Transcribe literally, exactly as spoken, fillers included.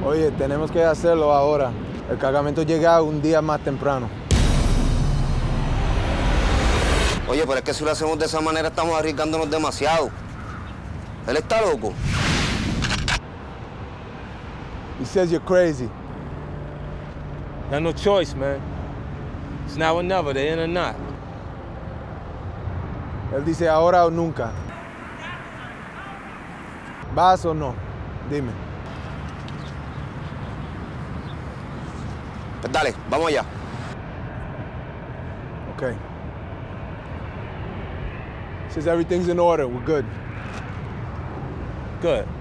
Oye, tenemos que hacerlo ahora. El cargamento llega un día más temprano. Oye, pero es que si lo hacemos de esa manera estamos arriesgándonos demasiado. ¿Él está loco? He says you're crazy. Got no choice, man. It's now or never, they're in or not. Él dice ahora o nunca. ¿Vas o no? Dime. Pues dale, vamos allá. Okay. Says everything's in order. We're good. Good.